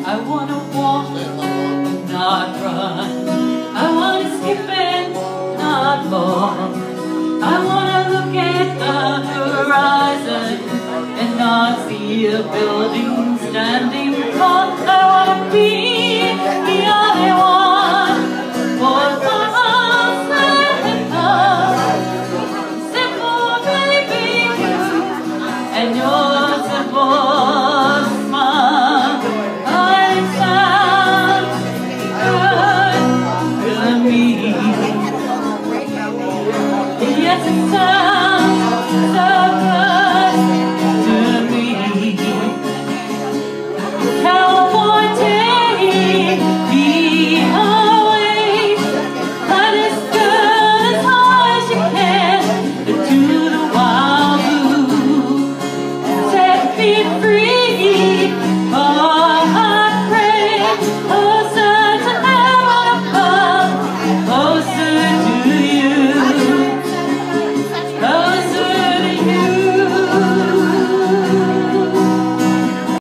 I wanna walk, not run. I wanna skip and not fall. I wanna look at the horizon and not see a building standing tall. I wanna be